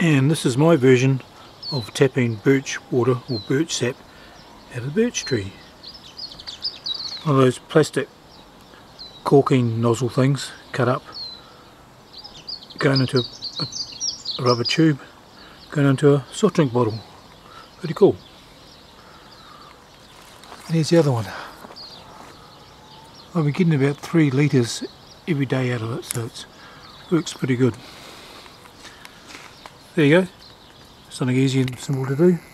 And this is my version of tapping birch water or birch sap out of the birch tree. One of those plastic caulking nozzle things cut up, going into a rubber tube, going into a soft drink bottle. Pretty cool. And here's the other one. I've been getting about 3 litres every day out of it, so it works pretty good. There you go, something easy and simple to do.